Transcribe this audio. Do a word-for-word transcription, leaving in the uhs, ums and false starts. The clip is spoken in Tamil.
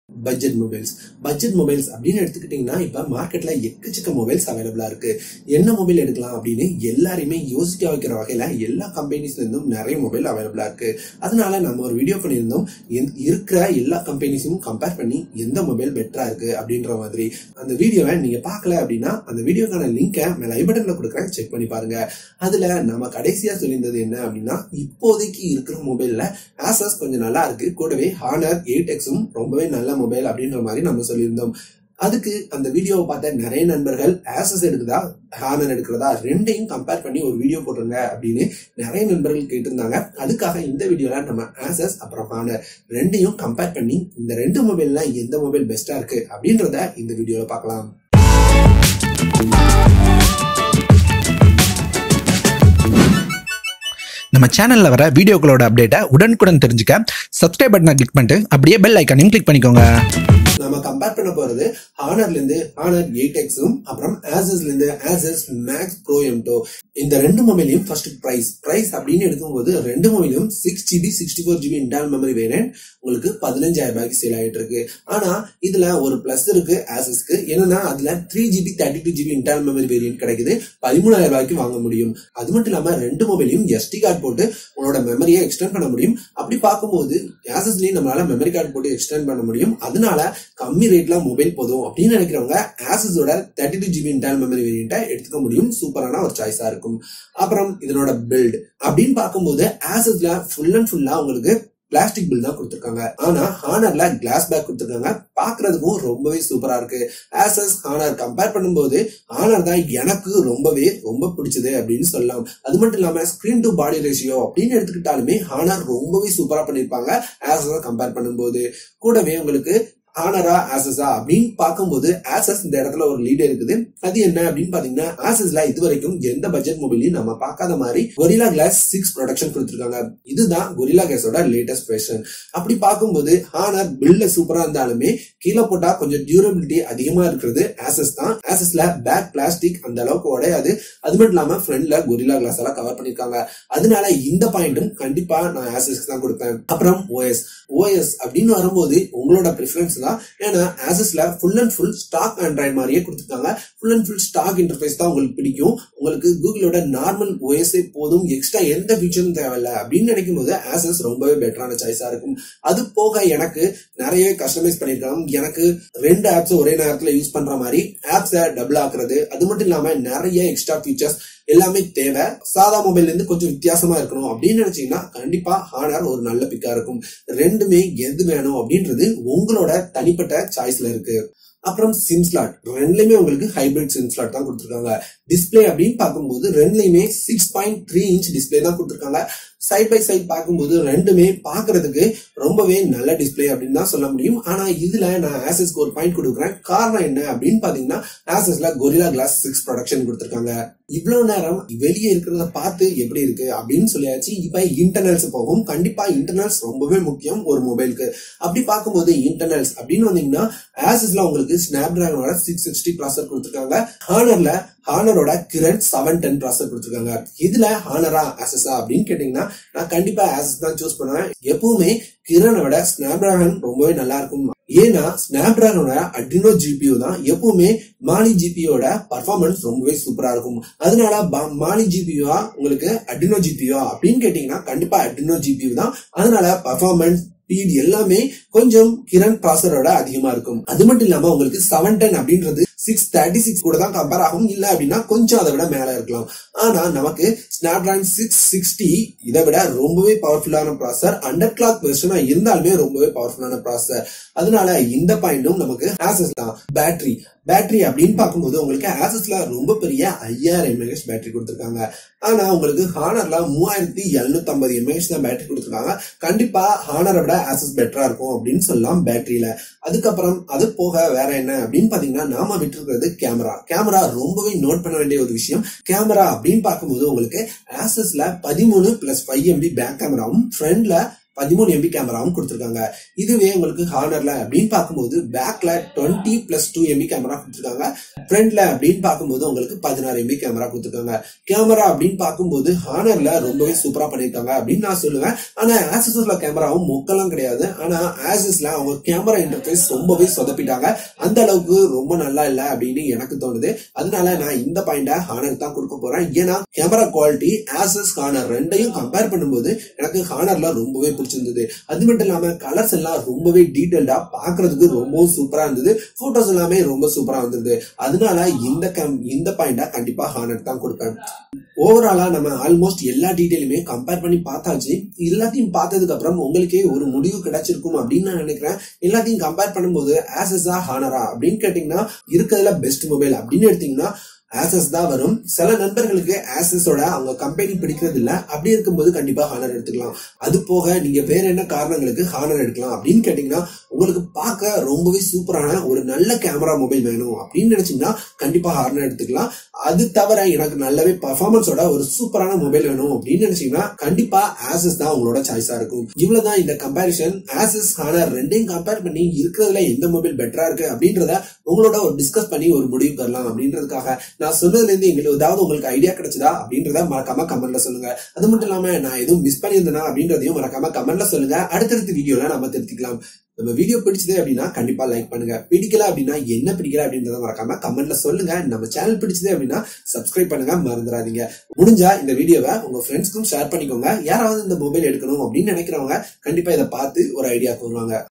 பட்ஜெட் மொபைல்ஸ் பட்ஜெட் மொபைல்ஸ் அப்படின்னு எடுத்துக்கிட்டீங்கன்னா இப்ப மார்க்கெட்ல எக்கச்சக்க மொபைல்ஸ் அவைலபிளா இருக்கு. என்ன மொபைல் எடுக்கலாம் அப்படின்னு எல்லாருமே யோசிக்க வைக்கிற வகையில எல்லா கம்பெனிஸ்ல இருந்தும் நிறைய மொபைல் அவைலபிளா இருக்கு. அதனால நம்ம ஒரு வீடியோ பண்ணியிருந்தோம், இருக்கிற எல்லா கம்பெனிஸும் கம்பேர் பண்ணி எந்த மொபைல் பெட்டரா இருக்கு அப்படின்ற மாதிரி. அந்த வீடியோவை நீங்க பார்க்கல அப்படின்னா அந்த வீடியோக்கான லிங்கை மேல ஐ பட்டன்ல கொடுக்குறேன், செக் பண்ணி பாருங்க. அதுல நம்ம கடைசியா சொல்லியிருந்தது என்ன அப்படின்னா, இப்போதைக்கு இருக்கிற மொபைல்ல ஆசஸ் கொஞ்சம் நல்லா இருக்கு, கூடவே ஹானர் எயிட் எக்ஸும் ரொம்பவே நல்ல மொபைல் அப்படின்ற மாதிரி நம்ம சொல்லியிருந்தோம். அதுக்கு அந்த வீடியோவை பார்த்த நிறைய நண்பர்கள் ஆசஸ் எடுக்குதா ஹானர் எடுக்கிறதா ரெண்டையும் கம்பேர் பண்ணி ஒரு வீடியோ போட்டுருங்க அப்படின்னு நிறைய நண்பர்கள் கேட்டிருந்தாங்க. அதுக்காக இந்த வீடியோல நம்ம ஆசஸ் அப்புறம் ஹானர் ரெண்டையும் கம்பேர் பண்ணி இந்த ரெண்டு மொபைல்ல எந்த மொபைல் பெஸ்டா இருக்கு அப்படின்றத இந்த வீடியோல பார்க்கலாம். நம்ம சேனல்ல வர வீடியோக்களோட அப்டேட்டை உடனுக்குடன் தெரிஞ்சுக்க சப்ஸ்கிரைப் பட்டனை கிளிக் பண்ணிட்டு அப்படியே பெல் ஐகானையும் கிளிக் பண்ணிக்கோங்க. நம்ம கம்பேர் பண்ண போறது ஹானர்ல இருந்து ஹானர் எயிட் எக்ஸும் அப்புறம் ஆசஸ்ல இருந்து Asus max pro M two. இந்த ரெண்டு மொபைலையும் ஃபர்ஸ்ட் பிரைஸ் பிரைஸ் அப்படின்னு எடுக்கும்போது ரெண்டு மொபைலும் six GB sixty four GB internal memory variant உங்களுக்கு பதினஞ்சாயிரம் ரூபாய்க்கு சேல் ஆயிட்டு இருக்கு. ஆனா இதுல ஒரு பிளஸ் இருக்கு ஆசஸ்க்கு, என்னன்னா அதுல three GB thirty two GB internal memory variant கிடைக்குது, பதிமூணாயிரம் ரூபாய்க்கு வாங்க முடியும். அது மட்டும் இல்லாம ரெண்டு மொபைலையும் எஸ்டி கார்டு போட்டு உங்களோட மெமரியை எக்ஸ்டெண்ட் பண்ண முடியும். அப்படி பார்க்கும்போது ஆசஸ்லயும் நம்மளால மெமரி கார்டு போட்டு எக்ஸ்டெண்ட் பண்ண முடியும். அதனால கம்மி ரேட்ல மொபைல் போதும் அப்படின்னு நினைக்கிறவங்க ஆசஸோட thirty two GB internal memory வேரியன்ட்டை எடுத்துக்க முடியும். சூப்பரான ஒரு சாய்ஸா இருக்கும். அப்புறம் இதனோட பில்ட் அப்படின்னு பார்க்கும்போது ஆசஸ்ல ஃபுல் அண்ட் ஃபுல்லா உங்களுக்கு பிளாஸ்டிக் பில் தான் கொடுத்திருக்காங்க. ஆனா ஹானர்ல கிளாஸ் பேக் கொடுத்திருக்காங்க. பாக்குறதுக்கும் ரொம்பவே சூப்பரா இருக்கு. ஆசஸ் ஹானர் கம்பேர் பண்ணும்போது ஹானர் தான் எனக்கு ரொம்பவே ரொம்ப பிடிச்சது அப்படின்னு சொல்லலாம். அது மட்டும் இல்லாம ஸ்கிரீன் டு பாடி ரேஷியோ அப்படின்னு எடுத்துக்கிட்டாலுமே ஹானர் ரொம்பவே சூப்பரா பண்ணிருப்பாங்க ஆசஸ் கம்பேர் பண்ணும்போது. கூடவே உங்களுக்கு ஹானரா ஆசஸா அப்படின்னு பார்க்கும்போது ஆசஸ் இந்த இடத்துல ஒரு லீட் இருக்குது. அது என்ன அப்படின்னு பாத்தீங்கன்னா, ஆசஸ்ல இது வரைக்கும் எந்த பட்ஜெட் மொபைலையும் நம்ம பார்க்காத மாதிரி கொரில்லா கிளாஸ் சிக்ஸ் ப்ரொடக்ஷன் கொடுத்திருக்காங்க. இதுதான் கொரில்லா கிளாஸோட லேட்டஸ்ட் வெர்ஷன். அப்படி பார்க்கும்போது ஹானர் பில்ல சூப்பரா இருந்தாலுமே கீழே போட்டா கொஞ்சம் டியூரபிலிட்டி அதிகமா இருக்கிறது ஆசஸ் தான். ஆசஸ்ல பேக் பிளாஸ்டிக் அந்த அளவுக்கு உடையாது. அது மட்டும் இல்லாம ஃப்ரண்ட்ல கொரில்லா கிளாஸ் எல்லாம் கவர் பண்ணிருக்காங்க. அதனால இந்த பாயிண்ட்டும் கண்டிப்பா நான் ஆசஸ்க்கு தான் கொடுப்பேன். அப்புறம் ஓஎஸ் ஓஎஸ் அப்படின்னு வரும்போது உங்களோட ப்ரிஃபரன்ஸ் தான். ஏன்னா ஆசஸ்ல full and full stock android மாதிரியே கொடுத்துருக்காங்க. Full and full stock interface தான் உங்களுக்கு பிடிக்கும். உங்களுக்கு கூகுளோட நார்மல் ஓஎஸ்ஏ போதும், எக்ஸ்ட்ரா எந்த ஃபீச்சரும் தேவையில்லை அப்படின்னு நினைக்கும் போது ஆசஸ் ரொம்பவே பெட்டரான சாய்ஸா இருக்கும். அது போக எனக்கு நிறைய கஸ்டமைஸ் பண்ணிருக்காங்க. எனக்கு ரெண்டு ஆப்ஸ் ஒரே நேரத்துல யூஸ் பண்ற மாதிரி ஆப்ஸை டபுள் ஆக்குறது, அது மட்டும் இல்லாம நிறைய எக்ஸ்ட்ரா ஃபீச்சர்ஸ் எல்லாமே தேவை. சாதா மொபைல்ல இருந்து கொஞ்சம் வித்தியாசமா இருக்கணும் அப்படின்னு நினைச்சீங்கன்னா கண்டிப்பா ஹானர் ஒரு நல்ல பிக்கா இருக்கும். ரெண்டுமே எது வேணும் அப்படின்றது உங்களோட தனிப்பட்ட சாய்ஸ்ல இருக்கு. அப்புறம் சிம் ஸ்லாட் ரெண்டுலயுமே உங்களுக்கு ஹைபிரிட் சிம் ஸ்லாட் தான் கொடுத்திருக்காங்க. டிஸ்பிளே அப்படின்னு பார்க்கும்போது ரெண்டுலயுமே six point three inch display தான் கொடுத்திருக்காங்க. சைட் பை சைட் பார்க்கும்போது ரெண்டுமே பாக்குறதுக்கு ரொம்பவே நல்ல டிஸ்பிளே அப்படின்னு தான் சொல்ல முடியும். ஆனா இதுல நான் ஆசஸ்க்கு ஒரு பாயிண்ட் கொடுக்குறேன். காரணம் என்ன அப்படின்னு பாத்தீங்கன்னா, ஆசஸ்ல கொரில்லா கிளாஸ் சிக்ஸ் ப்ரொடக்ஷன் கொடுத்திருக்காங்க. இவ்வளவு நேரம் வெளியே இருக்கிறத பார்த்து எப்படி இருக்கு அப்படின்னு சொல்லியாச்சு. இப்ப இன்டர்னல்ஸ் போகும். கண்டிப்பா இன்டர்னல்ஸ் ரொம்பவே முக்கியம் ஒரு மொபைலுக்கு. அப்படி பார்க்கும்போது இன்டர்னல்ஸ் அப்படின்னு வந்தீங்கன்னா ஆசஸ்ல உங்களுக்கு ஸ்னாப் டிராகனோட சிக்ஸ் சிக்ஸ்டி ப்ராசர் கொடுத்திருக்காங்க. ஹானர்ல ஹானரோட கிரண் செவன் டென் ப்ராசர் கொடுத்திருக்காங்க. இதுல ஹானரா ஆசஸா அப்படின்னு கேட்டீங்கன்னா நான் கண்டிப்பா ஆசஸ் தான் சூஸ் பண்ணுவேன். எப்பவுமே கிரணை விட ஸ்னாப் டிராகன் ரொம்பவே நல்லா இருக்கும். ஏன்னா ஸ்னாப் டிராகனோட அட்ரினோ ஜிபியூ தான் எப்பவுமே மாலி ஜிபியோட பர்ஃபார்மன்ஸ் ரொம்பவே சூப்பரா இருக்கும். அதனால மாலி ஜிபியூவா உங்களுக்கு அட்ரினோ ஜிபியூவா அப்படின்னு கேட்டீங்கன்னா கண்டிப்பா அட்ரினோ ஜிபியூ தான். அதனால பர்ஃபார்மன்ஸ் ஸ்பீட் எல்லாமே கொஞ்சம் கிரண் ப்ராசரோட அதிகமா இருக்கும். அது மட்டும் இல்லாம உங்களுக்கு செவன் டென் அப்படின்றது சிக்ஸ் தேர்ட்டி சிக்ஸ் கூட தான் கம்பேர் ஆகும். இல்ல அப்படின்னா கொஞ்சம் அதை விட மேல இருக்கலாம். ஆனா நமக்கு ஸ்னாப்டிராகன் சிக்ஸ் சிக்ஸ்டி இதை விட ரொம்பவே பவர்ஃபுல்லான ப்ராசர், அண்டர் கிளாக் வெர்ஷனா இருந்தாலுமே ரொம்பவே பவர்ஃபுல்லான ப்ராசர். அதனால இந்த பாயிண்டும் நமக்கு ஆசஸ் தான். பேட்டரி பேட்டரி அப்படின்னு பார்க்கும்போது உங்களுக்கு ஆசஸ்ல ரொம்ப பெரிய ஐயாயிரம் எம்ஏஹெச் பேட்டரி கொடுத்திருக்காங்க. ஆனா உங்களுக்கு ஹானர்ல மூவாயிரத்தி எழுநூத்தி ஐம்பது எம்ஏஹெச் தான் பேட்டரி கொடுத்திருக்காங்க. கண்டிப்பா ஹானரை விட ஆசஸ் பெட்டரா இருக்கும் அப்படின்னு சொல்லலாம் பேட்டரியில. அதுக்கப்புறம் அது போக வேற என்ன அப்படின்னு பாத்தீங்கன்னா, நாம விட்டு இருக்கிறது கேமரா. கேமரா ரொம்பவே நோட் பண்ண வேண்டிய ஒரு விஷயம். கேமரா அப்படின்னு பார்க்கும்போது உங்களுக்கு ஆசஸ்ல பதிமூணு பிளஸ் ஃபைவ் எம்பி பேக் கேமராவும், ஃப்ரண்ட்ல பதிமூணு எம்பி கேமராவும் கொடுத்திருக்காங்க. இதுவே உங்களுக்கு ஹானர்ல அப்படின்னு பார்க்கும்போது பேக்ல twenty plus two MP camera கொடுத்திருக்காங்க. ஃப்ரண்ட்ல அப்படின்னு பார்க்கும்போது உங்களுக்கு பதினாறு எம்பி கேமரா கொடுத்திருக்காங்க. கேமரா அப்படின்னு பார்க்கும்போது ஹானர்ல ரொம்பவே சூப்பரா பண்ணிருக்காங்க அப்படின்னு நான் சொல்லுவேன். ஆனா ஆசஸ்ல கேமராவும் மொக்கலாம் கிடையாது. ஆனா ஆசஸ்ல அவங்க கேமரா இன்டர்ஃபேஸ் ரொம்பவே சொதப்பிட்டாங்க. அந்த அளவுக்கு ரொம்ப நல்லா இல்ல அப்படின்னு எனக்கு தோணுது. அதனால நான் இந்த பாயிண்ட ஹானர் தான் கொடுக்க போறேன். ஏன்னா கேமரா குவாலிட்டி ஆசஸ் ஹானர் ரெண்டையும் கம்பேர் பண்ணும்போது எனக்கு ஹானர்ல ரொம்பவே பிடிச்சிருந்தது. அது மட்டும் இல்லாம கலர்ஸ் எல்லாம் ரொம்பவே டீடைல்டா பாக்குறதுக்கு ரொம்பவும் சூப்பரா இருந்தது. போட்டோஸ் எல்லாமே ரொம்ப சூப்பரா வந்தது. அதனால இந்த இந்த பாயிண்டா கண்டிப்பா ஹானர் தான் கொடுப்பேன். ஓவராலா நம்ம ஆல்மோஸ்ட் எல்லா டீடைலுமே கம்பேர் பண்ணி பார்த்தாச்சு. எல்லாத்தையும் பார்த்ததுக்கு அப்புறம் உங்களுக்கே ஒரு முடிவு கிடைச்சிருக்கும் அப்படின்னு நான் நினைக்கிறேன். எல்லாத்தையும் கம்பேர் பண்ணும்போது ஆசஸா ஹானரா அப்படின்னு கேட்டீங்கன்னா இருக்கிறதுல பெஸ்ட் மொபைல் அப்படின்னு எடுத்தீங்கன்னா ஆசஸ் தான் வரும். சில நண்பர்களுக்கு ஆசஸோட அவங்க கம்பெனி பிடிக்கிறது இல்ல. அப்படி இருக்கும்போது கண்டிப்பா ஹானர் எடுத்துக்கலாம். அது போக நீங்க வேற என்ன காரணங்களுக்கு ஹானர் எடுக்கலாம் அப்படின்னு கேட்டீங்கன்னா உங்களுக்கு பார்க்க ரொம்பவே சூப்பரான ஒரு நல்ல கேமரா மொபைல் வேணும் அப்படின்னு நினைச்சீங்கன்னா கண்டிப்பா ஹானர் எடுத்துக்கலாம். அது தவிர எனக்கு நல்லாவே பர்ஃபார்மன்ஸோட ஒரு சூப்பரான மொபைல் வேணும் அப்படின்னு நினைச்சீங்கன்னா கண்டிப்பா ஆசஸ் தான் உங்களோட சாய்ஸா இருக்கும். இவ்வளவுதான் இந்த கம்பேரிசன். ஆசஸ் ஹானர் ரெண்டையும் கம்பேர் பண்ணி இருக்கிறதுல எந்த மொபைல் பெட்டரா இருக்கு அப்படின்றத உங்களோட ஒரு டிஸ்கஸ் பண்ணி ஒரு முடிவு தரலாம் அப்படின்றதுக்காக நான் சொன்னதுல இருந்து எங்களுக்கு ஏதாவது உங்களுக்கு ஐடியா கிடைச்சதா அப்படின்றத மறக்காம கமெண்ட்ல சொல்லுங்க. அது மட்டும் இல்லாம நான் எதுவும் மிஸ் பண்ணியிருந்தேனா அப்படின்றதையும் மறக்காம கமெண்ட்ல சொல்லுங்க. அடுத்தடுத்த வீடியோல நம்ம திருத்திக்கலாம். நம்ம வீடியோ பிடிச்சது அப்படின்னா கண்டிப்பா லைக் பண்ணுங்க. பிடிக்கல அப்படின்னா என்ன பிடிக்கல அப்படின்றத மறக்காம கமெண்ட்ல சொல்லுங்க. நம்ம சேனல் பிடிச்சது அப்படின்னா சப்ஸ்கிரைப் பண்ணுங்க, மறந்துடாதீங்க. முடிஞ்சா இந்த வீடியோவை உங்க ஃப்ரெண்ட்ஸ்க்கும் ஷேர் பண்ணிக்கோங்க. யாராவது இந்த மொபைல் எடுக்கணும் அப்படின்னு நினைக்கிறவங்க கண்டிப்பா இதை பார்த்து ஒரு ஐடியா வருவாங்க.